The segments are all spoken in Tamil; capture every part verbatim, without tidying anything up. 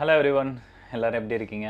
ஹலோ எவ்ரிவன், எல்லோரும் எப்படி இருக்கீங்க?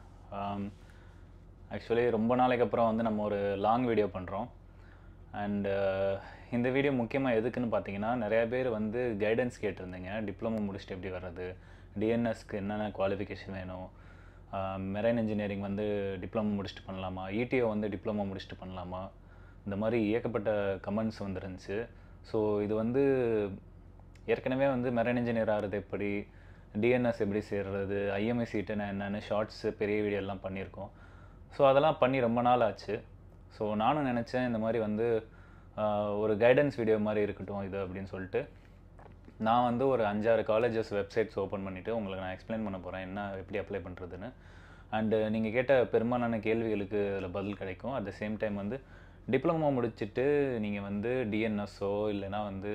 ஆக்சுவலி ரொம்ப நாளைக்கு அப்புறம் வந்து நம்ம ஒரு லாங் வீடியோ பண்ணுறோம். அண்டு இந்த வீடியோ முக்கியமாக எதுக்குன்னு பார்த்தீங்கன்னா, நிறையா பேர் வந்து கைடன்ஸ் கேட்டிருந்தீங்க. டிப்ளமோ முடிச்சுட்டு எப்படி வர்றது, டிஎன்எஸ்க்கு என்னென்ன குவாலிஃபிகேஷன் வேணும், மெரைன் இன்ஜினியரிங் வந்து டிப்ளமோ முடிச்சுட்டு பண்ணலாமா, இடிஓ வந்து டிப்ளமோ முடிச்சுட்டு பண்ணலாமா, இந்த மாதிரி ஏகப்பட்ட கமெண்ட்ஸ் வந்துருந்துச்சு. ஸோ இது வந்து ஏற்கனவே வந்து மெரைன் இன்ஜினியர் ஆகிறது எப்படி, டிஎன்எஸ் எப்படி சேர்றது, ஐஎம்ஐ சீட்டுன்னா என்னென்னு ஷார்ட்ஸு பெரிய வீடியோ எல்லாம் பண்ணியிருக்கோம். ஸோ அதெல்லாம் பண்ணி ரொம்ப நாள் ஆச்சு. ஸோ நானும் நினச்சேன் இந்த மாதிரி வந்து ஒரு கைடன்ஸ் வீடியோ மாதிரி இருக்கட்டும் இது அப்படின்னு சொல்லிட்டு நான் வந்து ஒரு அஞ்சாறு காலேஜஸ் வெப்சைட்ஸ் ஓப்பன் பண்ணிவிட்டு உங்களுக்கு நான் எக்ஸ்பிளைன் பண்ண போகிறேன் என்ன எப்படி அப்ளை பண்ணுறதுன்னு. அண்டு நீங்கள் கேட்ட பெரும்பாலான கேள்விகளுக்கு அதில் பதில் கிடைக்கும். அட் த சேம் டைம் வந்து டிப்ளமோ முடிச்சுட்டு நீங்கள் வந்து டிஎன்எஸ்ஸோ இல்லைனா வந்து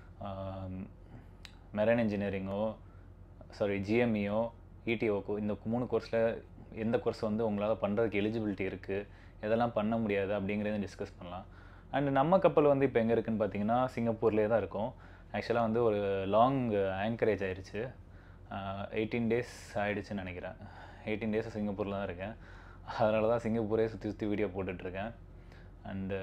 மெரைன் இன்ஜினியரிங்கோ சாரி ஜிஎம்இஓ இடிஓக்கோ இந்த மூணு கோர்ஸில் எந்த கோர்ஸ் வந்து உங்களால் பண்ணுறதுக்கு எலிஜிபிலிட்டி இருக்குது, எதெல்லாம் பண்ண முடியாது அப்படிங்கிறத டிஸ்கஸ் பண்ணலாம். அண்ட் நம்ம கப்பல் வந்து இப்போ எங்கே இருக்குதுன்னு பார்த்தீங்கன்னா சிங்கப்பூர்லேயே தான் இருக்கும். ஆக்சுவலாக வந்து ஒரு லாங் ஆங்கரேஜ் ஆகிடுச்சு. எயிட்டீன் டேஸ் ஆகிடுச்சுன்னு நினைக்கிறேன். எயிட்டீன் டேஸ் சிங்கப்பூரில் தான் இருக்கேன். அதனால தான் சிங்கப்பூரே சுற்றி சுற்றி வீடியோ போட்டுட்ருக்கேன். அண்டு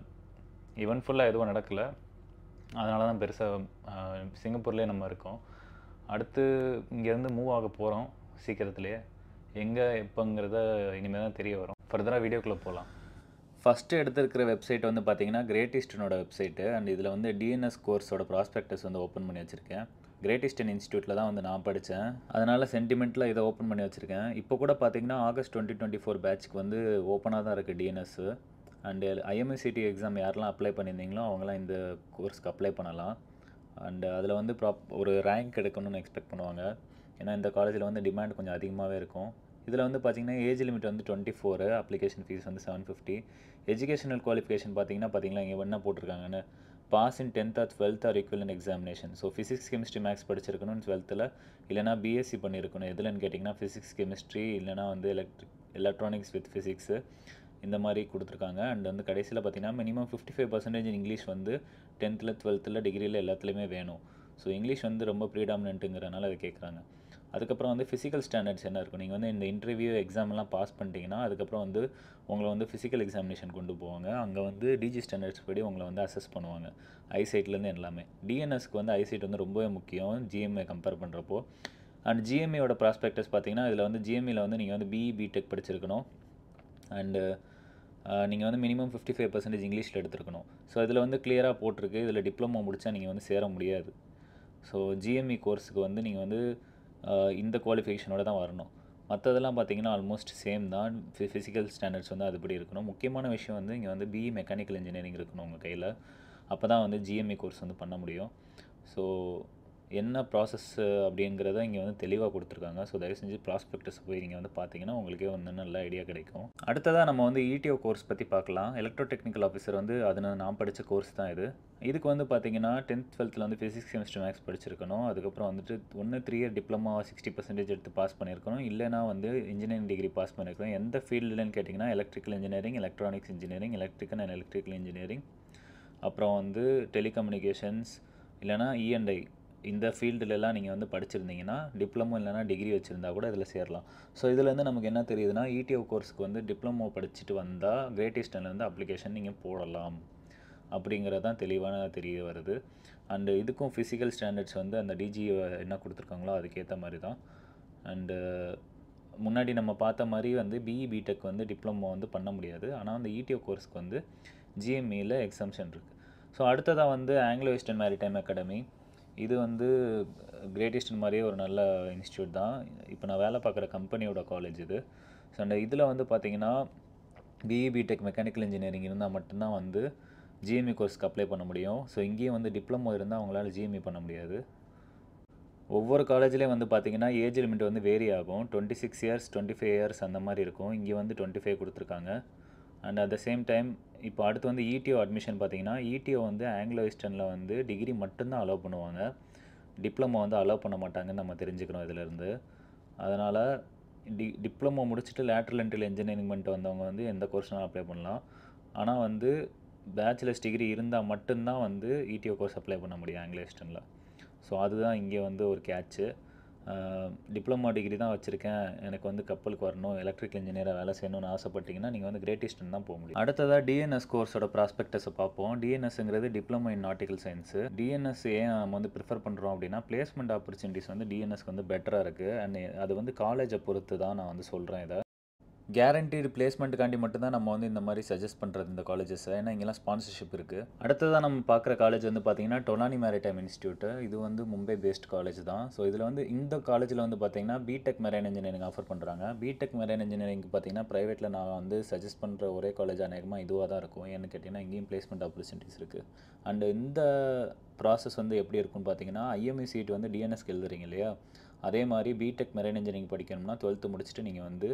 ஈவெண்ட் ஃபுல்லாக எதுவும் நடக்கலை, அதனால தான் பெருசாக சிங்கப்பூர்லேயே நம்ம இருக்கோம். அடுத்து இங்கேருந்து மூவ் ஆக போகிறோம் சீக்கிரத்துலேயே. எங்கே எப்போங்கிறத இனிமேல் தான் தெரிய வரும். ஃபர்தராக வீடியோக்குள்ளே போகலாம். ஃபஸ்ட்டு எடுத்துருக்கிற வெப்சைட் வந்து பார்த்தீங்கன்னா கிரேட் ஈஸ்டர்னோட வெப்சைட்டு. அண்ட் இதில் வந்து டிஎன்எஸ் கோர்ஸோட ப்ராஸ்பெக்டஸ் வந்து ஓப்பன் பண்ணி வச்சுருக்கேன். கிரேட் ஈஸ்டர்ன் இன்ஸ்டியூட்டில் தான் வந்து நான் படித்தேன், அதனால் சென்டிமெண்ட்டில் இதை ஓப்பன் பண்ணி வச்சுருக்கேன். இப்போ கூட பார்த்தீங்கன்னா ஆகஸ்ட் டுவெண்ட்டி டுவெண்ட்டி ஃபோர் பேட்ச்க்கு வந்து ஓப்பனாக தான் இருக்குது டிஎன்எஸ்ஸு. அண்டு ஐஎம்ஐசிடி எக்ஸாம் யாரெல்லாம் அப்ளை பண்ணியிருந்தீங்களோ அவங்களாம் இந்த கோர்ஸ்க்கு அப்ளை பண்ணலாம். அண்டு அதில் வந்து ப்ராப் ஒரு ரேங்க் எடுக்கணும்னு எக்ஸ்பெக்ட் பண்ணுவாங்க. ஏன்னா இந்த காலேஜில் வந்து டிமாண்ட் கொஞ்சம் அதிகமாகவே இருக்கும். இதில் வந்து பார்த்திங்கன்னா ஏஜ் லிமிட் வந்து டுவெண்ட்டி ஃபோரு, அப்ளிகேஷன் ஃபீஸ் வந்து செவன் ஃபிஃப்டி. எஜுகேஷனல் குவாலிஃபிகேஷன் பார்த்திங்கன்னா பார்த்திங்களா இங்கே என்ன போட்டிருக்காங்கன்னு, pass in tenth or twelfth or equivalent examination. So physics chemistry maths படிச்சிருக்கணும் டுவெல்த்தில், இல்லைனா பிஎஸ்சி பண்ணியிருக்கணும். எதுலன்னு கேட்டிங்கன்னா ஃபிசிக்ஸ் கெமிஸ்ட்ரி இல்லைனா வந்து எலக்ட்ரிக் எலக்ட்ரானிக்ஸ் வித் ஃபிசிக்ஸு இந்த மாதிரி கொடுத்துருக்காங்க. அண்ட் வந்து கடைசியில் பார்த்திங்கன்னா minimum fifty five percentage English வந்து டென்த்தில் டுவெல்த்தில் டிகிரியில் எல்லாத்துலேயுமே வேணும். ஸோ இங்கிலீஷ் வந்து ரொம்ப ப்ரீடாமினன்ட்டுங்கிறனால அதை கேட்குறாங்க. அதுக்கப்புறம் வந்து ஃபிசிக்கல் ஸ்டாண்டர்ட்ஸ் என்ன இருக்கும், நீங்கள் வந்து இந்த இன்டர்வியூ எக்ஸாம்லாம் பாஸ் பண்ணிட்டீங்கன்னா அதுக்கப்புறம் வந்து உங்களை வந்து ஃபிசிக்கல் எக்ஸாமினேஷன் கொண்டு போவாங்க. அங்கே வந்து டிஜி ஸ்டாண்டர்ட்ஸ் படி உங்களை வந்து அசஸ் பண்ணுவாங்க, ஐசைட்லேருந்து எல்லாமே. டிஎன்எஸ்க்கு வந்து ஐசைட் வந்து ரொம்பவே முக்கியம் ஜிஎம்ஏ கம்பேர் பண்ணுறப்போ. அண்ட் ஜிஎம்ஏயோட ப்ராஸ்பெக்டஸ் பார்த்தீங்கன்னா இதில் வந்து ஜிஎம்ஏயில் வந்து நீங்கள் வந்து பிஇ பிடெக் படிச்சிருக்கணும். அண்டு நீங்கள் வந்து மினிமம் ஃபிஃப்டி ஃபைவ் பர்சன்டேஜ் இங்கிலீஷில் எடுத்துருக்கணும். ஸோ இதில் வந்து கிளியராக போட்டிருக்கு, இதில் டிப்ளமோ முடித்தா நீங்கள் வந்து சேர முடியாது. ஸோ ஜிஎம்இ கோர்ஸுக்கு வந்து நீங்கள் வந்து இந்த குவாலிஃபிகேஷனோட தான் வரணும். மற்றதெல்லாம் பார்த்தீங்கன்னா ஆல்மோஸ்ட் சேம் தான். ஃபிசிக்கல் ஸ்டாண்டர்ட்ஸ் வந்து அதுபடி இருக்கணும். முக்கியமான விஷயம் வந்து இங்கே வந்து பிஇ மெக்கானிக்கல் இன்ஜினியரிங் இருக்கணும் உங்கள் கையில். அப்போ தான் வந்து ஜிஎம்இ கோர்ஸ் வந்து பண்ண முடியும். ஸோ என்ன ப்ராசஸ் அப்படிங்கிறத இங்கே வந்து தெளிவாக கொடுத்துருக்காங்க. ஸோ தயவு செஞ்சு ப்ராஸ்பெக்டஸ் போய் நீங்கள் வந்து பார்த்தீங்கன்னா உங்களுக்கே வந்து நல்ல ஐடியா கிடைக்கும். அடுத்ததாக நம்ம வந்து இடிஓ கோர்ஸ் பற்றி பார்க்கலாம். எலக்ட்ரோ டெக்னிக்கல் ஆஃபீஸர் வந்து அது நான் படித்த கோர்ஸ் தான் இது. இதுக்கு வந்து பார்த்தீங்கன்னா டென்த் டுவெல்த்தில் வந்து ஃபிசிக்ஸ் கெமிஸ்ட்ரி மேக்ஸ் படிச்சிருக்கணும். அதுக்கப்புறம் வந்துட்டு ஒன்று three year diploma sixty percentage எடுத்து பாஸ் பண்ணியிருக்கணும். இல்லைனா வந்து இன்ஜினியரிங் டிகிரி பாஸ் பண்ணியிருக்கணும். எந்த ஃபீல்டுலன்னு கேட்டிங்கன்னா electrical engineering, electronics engineering, electrical and electrical engineering, அப்புறம் வந்து டெலிகம்யூனிகேஷன்ஸ் இல்லைனா இஎன்ஐ இந்த ஃபீல்டுலலாம் நீங்கள் வந்து படிச்சிருந்தீங்கன்னா டிப்ளமோ இல்லைனா டிகிரி வச்சுருந்தா கூட இதில் சேரலாம். ஸோ இதுலேருந்து நமக்கு என்ன தெரியுதுன்னா இடிஓ கோர்ஸுக்கு வந்து டிப்ளமோ படிச்சுட்டு வந்தால் கிரேட் ஈஸ்டர்ன்லேருந்து அப்ளிகேஷன் நீங்கள் போடலாம் அப்படிங்கிறது தான் தெளிவான தெரிய வருது. அண்டு இதுக்கும் ஃபிசிக்கல் ஸ்டாண்டர்ட்ஸ் வந்து அந்த டிஜி என்ன கொடுத்துருக்காங்களோ அதுக்கேற்ற மாதிரி தான். அண்டு முன்னாடி நம்ம பார்த்த மாதிரி வந்து பிஇ பிடெக் வந்து டிப்ளமோ வந்து பண்ண முடியாது. ஆனால் அந்த இடிஓ கோர்ஸுக்கு வந்து ஜிஎம்இயில் எக்ஸம்ஷன் இருக்குது. ஸோ அடுத்ததாக வந்து ஆங்கிலோ ஈஸ்டர்ன் மேரிடைம் அகாடமி. இது வந்து கிரேட் ஈஸ்டர்ன் மாதிரியே ஒரு நல்ல இன்ஸ்டியூட் தான். இப்போ நான் வேலை பார்க்குற கம்பெனியோட காலேஜ் இது. ஸோ அந்த இதில் வந்து பார்த்திங்கன்னா பிஇ பிடெக் மெக்கானிக்கல் இன்ஜினியரிங் இருந்தால் மட்டும்தான் வந்து ஜிஎம்இ கோர்ஸ்க்கு அப்ளை பண்ண முடியும். ஸோ இங்கேயும் வந்து டிப்ளமோ இருந்தால் அவங்களால ஜிஎம்இ பண்ண முடியாது. ஒவ்வொரு காலேஜ்லேயும் வந்து பார்த்திங்கன்னா ஏஜ் லிமிட் வந்து வேரி ஆகும். Twenty six years twenty five years அந்த மாதிரி இருக்கும். இங்கே வந்து டுவெண்ட்டி ஃபைவ் கொடுத்துருக்காங்க. And at the same time இப்போ அடுத்து வந்து இடிஓ அட்மிஷன் பார்த்திங்கன்னா இடிஓ வந்து ஆங்கிலோ ஈஸ்டர்னில் வந்து டிகிரி மட்டும்தான் அலோவ் பண்ணுவாங்க, டிப்ளமோ வந்து அலோவ் பண்ண மாட்டாங்கன்னு நம்ம தெரிஞ்சுக்கணும் இதிலேருந்து. அதனால் டி டிப்ளமோ முடிச்சுட்டு லேட்ரல் என்ட்ரியில் இன்ஜினியரிங் பண்ணிட்டு வந்தவங்க வந்து எந்த கோர்ஸ்னாலும் அப்ளை பண்ணலாம். ஆனால் வந்து பேச்சுலர்ஸ் டிகிரி இருந்தால் மட்டும்தான் வந்து இடிஓ கோர்ஸ் அப்ளை பண்ண முடியும் ஆங்கிலோ ஈஸ்டர்னில். ஸோ அதுதான் இங்கே வந்து ஒரு கேட்ச்சு. டிப்ளமா டிகிரி தான் வச்சுருக்கேன், எனக்கு வந்து கப்பலுக்கு வரணும், எலக்ட்ரிக்கல் இன்ஜினியராக வேலை செய்யணும்னு ஆசைப்பட்டீங்கன்னா நீங்கள் வந்து கிரேட் ஈஸ்டர்ன் தான் போக முடியும். அடுத்ததாக டிஎன்எஸ் கோர்ஸோட ப்ராஸ்பெக்டஸை பார்ப்போம். டிஎன்எஸ்ங்கிறது diploma in nautical science. DNS ஏன் நம்ம வந்து ப்ரிஃபர் பண்ணுறோம் அப்படின்னா, பிளேஸ்மெண்ட் ஆப்பர்ச்சுனிட்டிஸ் வந்து டிஎன்எஸ்க்கு வந்து பெட்டராக இருக்குது. அண்ட் அது வந்து காலேஜை பொறுத்து தான் நான் வந்து சொல்கிறேன் இதை. கேரண்டீடு பிளேஸ்மெண்ட்டுக்காண்டி மட்டும்தான் நம்ம வந்து இந்த மாதிரி சஜஸ்ட் பண்ணுறது இந்த காலேஜஸை, ஏன்னா இங்கெல்லாம் ஸ்பான்சர்ஷிப் இருக்குது. அடுத்ததாக நம்ம பார்க்குற காலேஜ் வந்து பார்த்திங்கன்னா டொலானி மேரிடைம் இன்ஸ்டியூட்டு. இது வந்து மும்பை பேஸ்ட் காலேஜ் தான். ஸோ இதில் வந்து இந்த காலேஜில் வந்து பார்த்திங்கன்னா பிடெக் மெரைன் இன்ஜினியரிங் ஆஃபர் பண்ணுறாங்க. பிடெக் மெரைன் இன்ஜினியரிங் பார்த்திங்கன்னா ப்ரைவேட்டில் நான் வந்து சஜஸ்ட் பண்ணுற ஒரே காலேஜ் அநேகமாக இதுவாக தான் இருக்கும். ஏன்னு கேட்டிங்கன்னா இங்கேயும் பிளேஸ்மெண்ட் ஆப்பர்ச்சுனிட்டிஸ் இருக்குது. அண்டு இந்த ப்ராசஸ் வந்து எப்படி இருக்குன்னு பார்த்தீங்கன்னா, ஐஎம்இ சீட் வந்து டிஎன்எஸ்க்கு எழுதுறீங்க இல்லையா, அதே மாதிரி பிடெக் மெரைன் இன்ஜினியரிங் படிக்கணும்னா டுவெல்த்து முடிச்சுட்டு நீங்கள் வந்து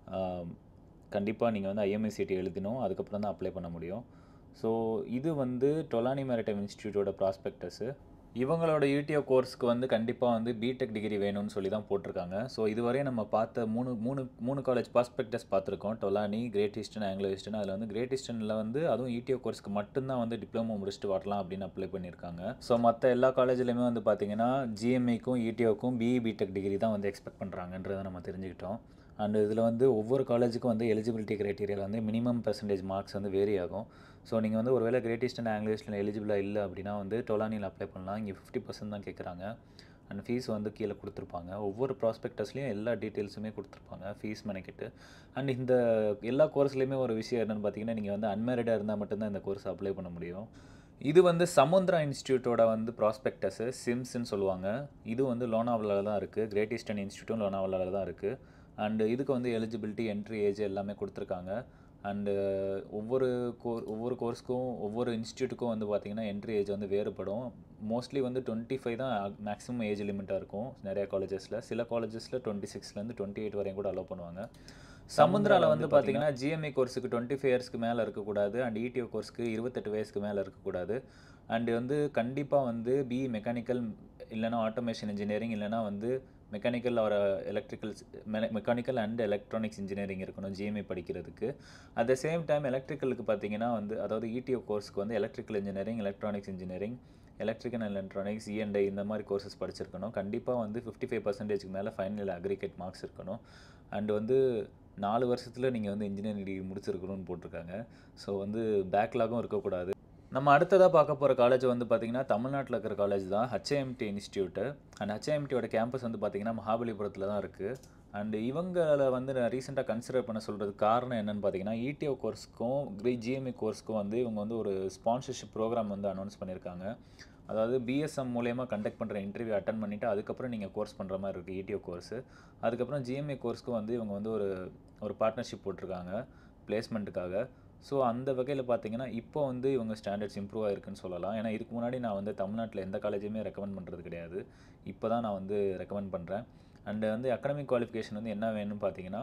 கண்டிப்பாக நீங்கள் வந்து ஐஎம்இ சீட் எழுதணும், அதுக்கப்புறம் தான் அப்ளை பண்ண முடியும். ஸோ இது வந்து டொலானி மேரிடைம் இன்ஸ்டியூட்டோட ப்ராஸ்பெக்டஸு. இவங்களோட யூடிஓ கோர்ஸ்க்கு வந்து கண்டிப்பாக வந்து பிடெக் டிகிரி வேணும்னு சொல்லி தான் போட்டிருக்காங்க. ஸோ இதுவரையும் நம்ம பார்த்த மூணு மூணு மூணு காலேஜ் ப்ராஸ்பெக்டஸ் பார்த்துருக்கோம். Tolani, Great Eastern, Anglo Eastern. அதில் வந்து கிரேட் ஈஸ்டர்னில் வந்து அதுவும் யூடிஓ கோர்ஸ்க்கு மட்டும்தான் வந்து டிப்ளமோ முடிச்சுட்டு வரலாம் அப்படின்னு அப்ளை பண்ணியிருக்காங்க. ஸோ மற்ற எல்லா காலேஜ்லையுமே வந்து பார்த்தீங்கன்னா ஜிஎம்இக்கும் யூடிஓக்கும் பிஇ பிடெக் டிகிரி தான் வந்து எக்ஸ்பெக்ட் பண்ணுறாங்கன்றதை நம்ம தெரிஞ்சுக்கிட்டோம். அண்ட் இதில் வந்து ஒவ்வொரு காலேஜுக்கும் வந்து எலிஜிபிலிட்டி க்ரைட்டீரியாவில் வந்து மினிமம் பர்சன்டேஜ் மார்க்ஸ் வந்து வேரி ஆகும். ஸோ நீங்கள் வந்து ஒரு வேளை கிரேட் ஈஸ்டர்ன், ஆங்கிலோ ஈஸ்டர்ன் எலிஜிபிளாக இல்லை அப்படின்னா வந்து டொலானியில் அப்ளை பண்ணலாம். இங்கே ஃபிஃப்டி பர்சன்ட் தான் கேட்குறாங்க. அண்ட் ஃபீஸ் வந்து கீழே கொடுத்துருப்பாங்க. ஒவ்வொரு ப்ராஸ்பெக்டஸ்லையும் எல்லா டீட்டெயில்ஸுமே கொடுத்துருப்பாங்க, ஃபீஸ் மெனக்கிட்டு. அண்ட் இந்த எல்லா கோர்ஸ்லையுமே ஒரு விஷயம் என்னென்னு பார்த்தீங்கன்னா, நீங்கள் வந்து அன்மேரிடாக இருந்தால் மட்டும்தான் இந்த கோர்ஸ் அப்ளை பண்ண முடியும். இது வந்து சமுத்ரா இன்ஸ்டியூட்டோட வந்து ப்ராஸ்பெக்டஸு, சிம்ஸ்ன்னு சொல்லுவாங்க. இது வந்து லோனாவலாவில் தான் இருக்குது. கிரேட் ஈஸ்டர்ன் இன்ஸ்டியூட்டும் லோனாவலாவில் தான் இருக்குது. அண்டு இதுக்கு வந்து எலிஜிபிலிட்டி, என்ட்ரி ஏஜ் எல்லாமே கொடுத்துருக்காங்க. அண்டு ஒவ்வொரு கோர் ஒவ்வொரு கோர்ஸ்க்கும் ஒவ்வொரு இன்ஸ்டியூட்டுக்கும் வந்து பார்த்திங்கன்னா என்ட்ரி ஏஜ் வந்து வேறுபடும். மோஸ்ட்லி வந்து டுவெண்ட்டி ஃபைவ் தான் மேக்ஸிமம் ஏஜ் லிமிட்டாக இருக்கும் நிறையா காலேஜஸில். சில காலேஜஸில் டுவெண்ட்டி சிக்ஸ்லேருந்து டுவெண்ட்டி எயிட் வரையும் கூட அலோவ் பண்ணுவாங்க. சமுத்ராவில் வந்து பார்த்திங்கன்னா ஜிஎம்இ கோர்ஸுக்கு டுவெண்ட்டி ஃபைவ் இயர்ஸ்க்கு மேலே இருக்கக்கூடாது. அண்ட் இடிஓ கோர்ஸ்க்கு இருபத்தெட்டு வயசுக்கு மேலே இருக்கக்கூடாது. அண்டு வந்து கண்டிப்பாக வந்து பிஇ மெக்கானிக்கல் இல்லைனா ஆட்டோமேஷன் இன்ஜினியரிங் இல்லைனா வந்து mechanical or electrical mechanical and electronics engineering இருக்கணும் ஜிஎம்இ படிக்கிறதுக்கு. அட் த சேம் டைம் எலக்ட்ரிக்கலுக்கு பார்த்தீங்கன்னா வந்து அதாவது இடிஓ கோர்ஸ்க்கு வந்து electrical engineering, electronics engineering, electrical and electronics, ENI இந்த மாதிரி கோர்சஸ் படிச்சிருக்கணும். கண்டிப்பாக வந்து ஃபிஃப்டி ஃபைவ் பர்சன்டேஜ்க்கு மேலே ஃபைனல் அக்ரிகேட் மார்க்ஸ் இருக்கணும். அண்ட் வந்து நாலு வருஷத்தில் நீங்கள் வந்து இன்ஜினியரிங் டிகிரி முடிச்சிருக்கணும்னு போட்டிருக்காங்க. ஸோ வந்து பேக்லாகும் இருக்கக்கூடாது. நம்ம அடுத்ததாக பார்க்க போகிற காலேஜ் வந்து பார்த்திங்கன்னா தமிழ்நாட்டில் இருக்கிற காலேஜ் தான், ஹெச்ஏஎம்டி இன்ஸ்டியூட்டு. அண்ட் ஹெச்ஏஎம்டியோட கேம்பஸ் வந்து பார்த்திங்கன்னா மகாபலிபுரத்தில் தான் இருக்குது. அண்ட் இவங்களை வந்து ரீசெண்டாக கன்சிடர் பண்ண சொல்கிறதுக்கு காரணம் என்னென்னு பார்த்தீங்கன்னா, இடிஓ கோர்ஸ்க்கும் ஜிஎம்இ கோர்ஸ்க்கும் வந்து இவங்க வந்து ஒரு ஸ்பான்சர்ஷிப் ப்ரோக்ராம் வந்து அனௌன்ஸ் பண்ணியிருக்காங்க. அதாவது பிஎஸ்எம் மூலயமா கண்டக்ட் பண்ணுற இன்டர்வியூ அட்டன் பண்ணிவிட்டு அதுக்கப்புறம் நீங்கள் கோர்ஸ் பண்ணுற மாதிரி இருக்குது இடிஓ கோர்ஸு. அதுக்கப்புறம் ஜிஎம்இ கோர்ஸ்க்கும் வந்து இவங்க வந்து ஒரு ஒரு பார்ட்னர்ஷிப் போட்டிருக்காங்க பிளேஸ்மெண்ட்டுக்காக. ஸோ அந்த வகையில் பார்த்தீங்கன்னா இப்போ வந்து இவங்க ஸ்டாண்டர்ட்ஸ் இம்ப்ரூவ் ஆகிருக்குன்னு சொல்லலாம். ஏன்னா இதுக்கு முன்னாடி நான் வந்து தமிழ்நாட்டில் எந்த காலேஜுமே ரெக்கமெண்ட் பண்ணுறது கிடையாது. இப்போ தான் நான் வந்து ரெக்கமெண்ட் பண்ணுறேன். அண்டு வந்து அகாடமிக் குவாலிஃபிகேஷன் வந்து என்ன வேணும்னு பார்த்தீங்கன்னா,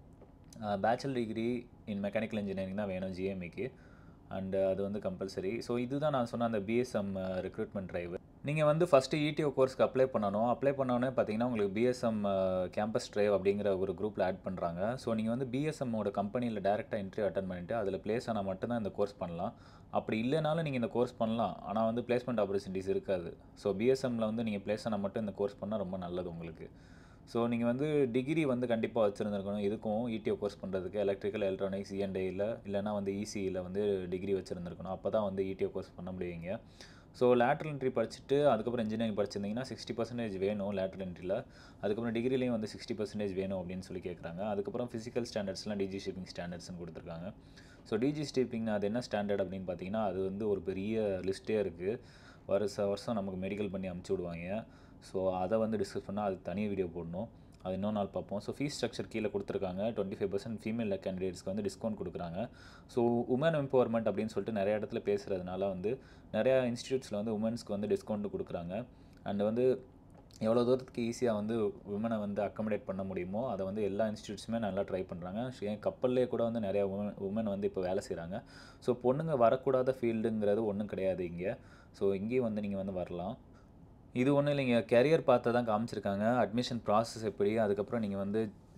bachelor degree in mechanical engineering தான் வேணும் ஜிஎம்இக்கு. அண்டு அது வந்து கம்பல்சரி. ஸோ இதுதான் நான் சொன்ன அந்த பிஎஸ்எம் ரெக்ரூட்மெண்ட் ட்ரைவ். நீங்கள் வந்து ஃபஸ்ட்டு இடிஓ கோர்ஸ்க்கு அப்ளை பண்ணணும். அப்ளை பண்ணோன்னே பார்த்தீங்கன்னா உங்களுக்கு பிஎஸ்எம் கேம்பஸ் ட்ரைவ் அப்படிங்கிற ஒரு குரூப்பில் ஆட் பண்ணுறாங்க. ஸோ நீங்கள் வந்து பிஎஸ்எம்மோட கம்பெனியில் டேரெக்டாக இன்டர்வியூ அட்டன் பண்ணிவிட்டு அதில் ப்ளேஸ் ஆனால் மட்டும்தான் இந்த கோர்ஸ் பண்ணலாம். அப்படி இல்லைனாலும் நீங்கள் இந்த கோர்ஸ் பண்ணலாம், ஆனால் வந்து பிளேஸ்மெண்ட் ஆப்பர்ச்சுனிட்டிஸ் இருக்காது. ஸோ பிஎஸ்எம்மில் வந்து நீங்கள் ப்ளேஸ் ஆனால் மட்டும் இந்த கோர்ஸ் பண்ணால் ரொம்ப நல்லது உங்களுக்கு. ஸோ நீங்கள் வந்து டிகிரி வந்து கண்டிப்பாக வச்சுருந்துருக்கணும். இதுக்கும் இடிஓ கோர்ஸ் பண்ணுறதுக்கு எலக்ட்ரிக்கல், எலக்ட்ரானிக்ஸ், இஎன்ஐயில் இல்லைனா வந்து இசியில் வந்து டிகிரி வச்சுருந்துருக்கணும். அப்போ தான் வந்து இடிஓ கோர்ஸ் பண்ண முடியுங்க. ஸோ லேட்ரல் என்ட்ரி படிச்சுட்டு அதுக்கப்புறம் இன்ஜினியரிங் படிச்சிருந்தீங்கன்னா சிக்ஸ்டி பர்சன்டேஜ் வேணும் லேட்ரல் என்ட்ரியில். அதுக்கப்புறம் டிகிரிலையும் வந்து சிக்ஸ்டி பர்சன்டேஜ் வேணும் அப்படின்னு சொல்லி கேட்குறாங்க. அதுக்கப்புறம் ஃபிசிக்கல் ஸ்டாண்டர்ட்ஸ்லாம் டிஜி ஷிப்பிங் ஸ்டாண்டர்ட்ஸ்னு கொடுத்துருக்காங்க. ஸோ டிஜி ஷிப்பிங் அது என்ன ஸ்டாண்டர்ட் அப்படின்னு பார்த்தீங்கன்னா, அது வந்து ஒரு பெரிய லிஸ்ட்டே இருக்குது. வருஷ வருஷம் நமக்கு மெடிக்கல் பண்ணி அமுச்சு விடுவாங்க. ஸோ அதை வந்து டிஸ்கஸ் பண்ணால் அது தனி வீடியோ போடணும். அது இன்னொரு நாள் பார்ப்போம். ஸோ ஃபீஸ் ஸ்ட்ரக்சர் கீழே கொடுத்துருக்காங்க. டுவெண்ட்டி ஃபைவ் பர்சன்ட் ஃபீமேல் கேண்டிடேட்ஸ்க்கு வந்து டிஸ்கவுண்ட் கொடுக்குறாங்க. ஸோ உமன் எம்பவர்மெண்ட் அப்படின்னு சொல்லிட்டு நிறைய இடத்துல பேசுகிறதுனால வந்து நிறையா இன்ஸ்டியூட்ஸில் வந்து உமன்ஸ்க்கு வந்து டிஸ்கவுண்ட் கொடுக்குறாங்க. அண்ட் வந்து எவ்வளோ தூரத்துக்கு ஈஸியாக வந்து உமனை வந்து அக்கமடேட் பண்ண முடியுமோ அதை வந்து எல்லா இன்ஸ்டியூட்ஸுமே நல்லா ட்ரை பண்ணுறாங்க. ஏன் கப்பல்லே கூட வந்து நிறையா உமன் உமன் வந்து இப்போ வேலை செய்கிறாங்க. ஸோ பொண்ணுங்க வரக்கூடாத ஃபீல்டுங்கிறது ஒன்றும் கிடையாது இங்கே. ஸோ இங்கேயும் வந்து நீங்கள் வந்து வரலாம். இது ஒன்றும் இல்லைங்க, கேரியர் பார்த்து தான் காமிச்சிருக்காங்க. அட்மிஷன் ப்ராசஸ் எப்படி, அதுக்கப்புறம் நீங்கள் வந்து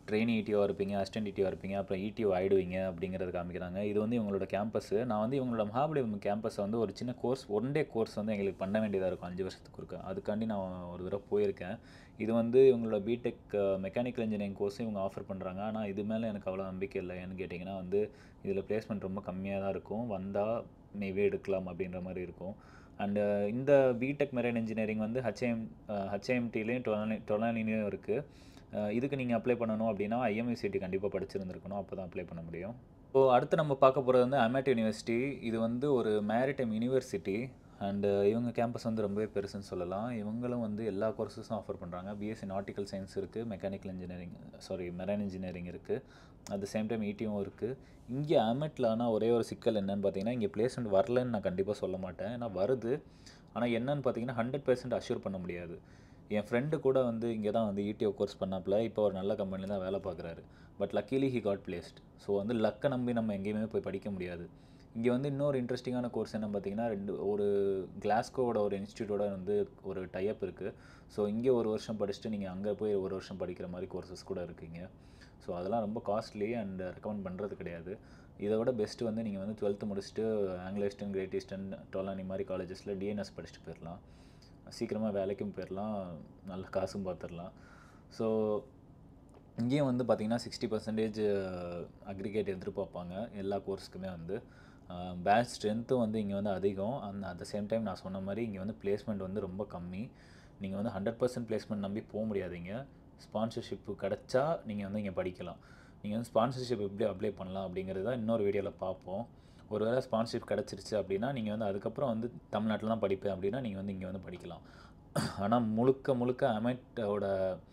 ட்ரெயினி ஈடிஓவாக இருப்பீங்க, அசிஸ்டன்ட் ஈடிஓவாக இருப்பீங்க, அப்புறம் ஈடிஓ ஆகிடுவீங்க அப்படிங்கிறது காமிக்கிறாங்க. இது வந்து இவங்களோட கேம்பஸ்ஸு. நான் வந்து இவங்களோட மகாபலிபுரம் கேம்பஸை வந்து ஒரு சின்ன கோர்ஸ் ஒன் டே கோர்ஸ் வந்து எங்களுக்கு பண்ண வேண்டியதாக இருக்கும் அஞ்சு வருஷத்துக்கு ஒருக்கா. அதுக்காண்டி நான் ஒரு தடவை போயிருக்கேன். இது வந்து இவங்களோட பிடெக் மெக்கானிக்கல் இன்ஜினியரிங் கோர்ஸும் இவங்க ஆஃபர் பண்ணுறாங்க. ஆனால் இது மேலே எனக்கு அவ்வளோ நம்பிக்கை இல்லை. ஏன்னு கேட்டிங்கன்னா வந்து இதில் பிளேஸ்மெண்ட் ரொம்ப கம்மியாக தான் இருக்கும். வந்தால் மேபி எடுக்கலாம் அப்படின்ற மாதிரி இருக்கும். அண்டு இந்த பிடெக் மெரைன் இன்ஜினியரிங் வந்து ஹச்ஏஎம் ஹச்ஏஎம்டிலையும் டொலானி டொலானிலையும் இருக்குது. இதுக்கு நீங்கள் அப்ளை பண்ணணும் அப்படின்னா ஐஎம்யூசிடி கண்டிப்பாக படிச்சிருந்துருக்கணும். அப்போ தான் அப்ளை பண்ண முடியும். ஸோ அடுத்து நம்ம பார்க்க போகிறது வந்து அமேட் யூனிவர்சிட்டி. இது வந்து ஒரு மேரிடைம் யூனிவர்சிட்டி. அண்டு இவங்க கேம்பஸ் வந்து ரொம்பவே பெருசுன்னு சொல்லலாம். இவங்களும் வந்து எல்லா கோர்ஸஸும் ஆஃபர் பண்ணுறாங்க. பிஎஸ்சி நாட்டிக்கல் சயின்ஸ் இருக்குது, mechanical engineering sorry marine engineering இருக்குது, அட் த சேம் டைம் ஈடியும் இருக்குது. இங்கே அமெட்டில் ஆனால் ஒரே ஒரு சிக்கல் என்னென்னு பார்த்தீங்கன்னா, இங்கே பிளேஸ்மெண்ட் வரலன்னு நான் கண்டிப்பாக சொல்ல மாட்டேன். ஏன்னா வருது, ஆனால் என்னன்னு பார்த்தீங்கன்னா ஹண்ட்ரட் பர்சன்ட் அஷ்யூர் பண்ண முடியாது. என் ஃப்ரெண்டு கூட வந்து இங்கே தான் வந்து ஈடிஓ கோர்ஸ் பண்ணாப்புல இப்போ ஒரு நல்ல கம்பெனியில் தான் வேலை பார்க்குறாரு. But luckily he got placed. So வந்து லக்கை நம்பி நம்ம எங்கேயுமே போய் படிக்க முடியாது. இங்கே வந்து இன்னொரு இன்ட்ரெஸ்டிங்கான கோர்ஸ் என்ன பார்த்தீங்கன்னா, ரெண்டு ஒரு கிளாஸ்கோவோட ஒரு இன்ஸ்டியூட்டோட வந்து ஒரு டைப் இருக்குது. ஸோ இங்கே ஒரு வருஷம் படிச்சுட்டு நீங்கள் அங்கே போய் ஒரு வருஷம் படிக்கிற மாதிரி கோர்சஸ் கூட இருக்குங்க. ஸோ அதெல்லாம் ரொம்ப காஸ்ட்லி அண்ட் ரெக்கமெண்ட் பண்ணுறது கிடையாது. இதை விட பெஸ்ட்டு வந்து நீங்கள் வந்து டுவெல்த்து முடிச்சுட்டு Anglo Eastern, Great Eastern, Tolani மாதிரி காலேஜஸில் டிஎன்எஸ் படிச்சுட்டு போயிடலாம். சீக்கிரமாக வேலைக்கும் போயிடலாம், நல்ல காசும் பார்த்துடலாம். ஸோ இங்கேயும் வந்து பார்த்திங்கன்னா சிக்ஸ்டி பர்சன்டேஜ் அக்ரிகேட் எதிர்பார்ப்பாங்க எல்லா கோர்ஸுக்குமே. வந்து பேட்ச் ஸ்ட்ரென்த்தும் வந்து இங்கே வந்து அதிகம். அந்த அட் த சேம் டைம் நான் சொன்ன மாதிரி இங்கே வந்து பிளேஸ்மெண்ட் வந்து ரொம்ப கம்மி. நீங்கள் வந்து ஹண்ட்ரட் பர்சன்ட் பிளேஸ்மெண்ட் நம்பி போக முடியாதீங்க. ஸ்பான்சர்ஷிப்பு கிடச்சா நீங்கள் வந்து இங்கே படிக்கலாம். நீங்கள் வந்து ஸ்பான்சர்ஷிப் எப்படி அப்ளை பண்ணலாம் அப்படிங்கிறது தான் இன்னொரு வீடியோவில் பார்ப்போம். ஒரு வேளை ஸ்பான்சர்ஷிப் கிடச்சிருச்சு அப்படின்னா நீங்கள் வந்து அதுக்கப்புறம் வந்து தமிழ்நாட்டில் தான் படிப்பேன் அப்படின்னா நீங்கள் வந்து இங்கே வந்து படிக்கலாம். ஆனால் முழுக்க முழுக்க அமெட்டோட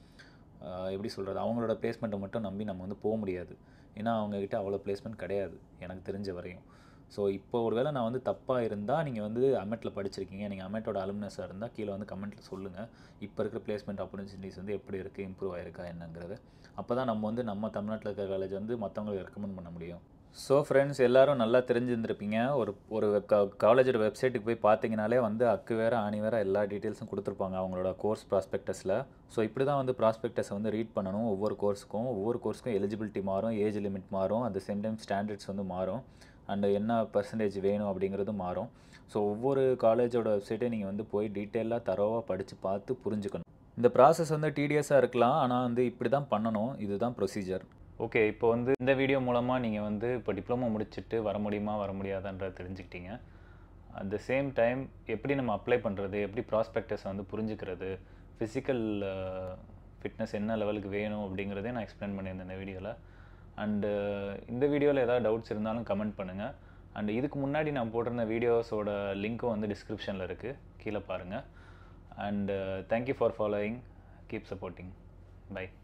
எப்படி சொல்கிறது, அவங்களோட பிளேஸ்மெண்ட்டை மட்டும் நம்பி நம்ம வந்து போக முடியாது. ஏன்னா அவங்கக்கிட்ட அவ்வளோ பிளேஸ்மெண்ட் கிடையாது எனக்கு தெரிஞ்ச வரையும். ஸோ இப்போ ஒரு வேளை நான் வந்து தப்பாக இருந்தால் நீங்கள் வந்து அமெட்டில் படிச்சிருக்கீங்க, நீங்கள் அமெட்டோட அலுமினஸாக இருந்தால் கீழே வந்து கமெண்ட்டில் சொல்லுங்கள். இப்போ இருக்கிற பிளேஸ்மெண்ட் ஆப்பர்ச்சுனிட்டிஸ் வந்து எப்படி இருக்குது, இம்ப்ரூவ் ஆகிருக்கா என்னங்கிறது. அப்போ தான் நம்ம வந்து நம்ம தமிழ்நாட்டில் இருக்கிற காலேஜ் வந்து மற்றவங்களுக்கு ரெக்கமெண்ட் பண்ண முடியும். ஸோ ஃப்ரெண்ட்ஸ், எல்லோரும் நல்லா தெரிஞ்சுருந்துருப்பீங்க. ஒரு ஒரு காலேஜோட வெப்சைட்டுக்கு போய் பார்த்தீங்கனாலே வந்து அக்கு வேறு ஆணி வேறு எல்லா டீட்டெயில்ஸும் கொடுத்துருப்பாங்க அவங்களோட கோர்ஸ் ப்ராஸ்பெக்டஸில். ஸோ இப்படி தான் வந்து ப்ராஸ்பெக்டஸை வந்து ரீட் பண்ணணும். ஒவ்வொரு கோர்ஸுக்கும் ஒவ்வொரு கோர்ஸுக்கும் எலிஜிபிலிட்டி மாறும், ஏஜ் லிமிட் மாறும், at the same time standards வந்து மாறும், அண்டு என்ன பர்சன்டேஜ் வேணும் அப்படிங்கிறதும் மாறும். ஸோ ஒவ்வொரு காலேஜோட வெப்சைட்டையும் நீங்கள் வந்து போய் டீட்டெயிலாக தரோவாக படித்து பார்த்து புரிஞ்சுக்கணும். இந்த ப்ராசஸ் வந்து டிடிஎஸ்ஸாக இருக்கலாம், ஆனால் வந்து இப்படி தான் பண்ணணும். இதுதான் ப்ரொசீஜர். ஓகே, இப்போ வந்து இந்த வீடியோ மூலமாக நீங்கள் வந்து இப்போ டிப்ளமோ முடிச்சுட்டு வர முடியுமா வர முடியாதான்றதை தெரிஞ்சுக்கிட்டீங்க. அட் த சேம் டைம் எப்படி நம்ம அப்ளை பண்ணுறது, எப்படி ப்ராஸ்பெக்டஸை வந்து புரிஞ்சுக்கிறது, ஃபிசிக்கல் ஃபிட்னஸ் என்ன லெவலுக்கு வேணும் அப்படிங்கிறதே நான் எக்ஸ்பிளைன் பண்ணியிருந்தேன் இந்த வீடியோவில். அண்டு இந்த வீடியோவில் ஏதாவது டவுட்ஸ் இருந்தாலும் கமெண்ட் பண்ணுங்கள். அண்டு இதுக்கு முன்னாடி நான் போட்டிருந்த வீடியோஸோட லிங்க்கும் வந்து டிஸ்கிரிப்ஷனில் இருக்குது, கீழே பாருங்கள். And thank you for following, keep supporting, by.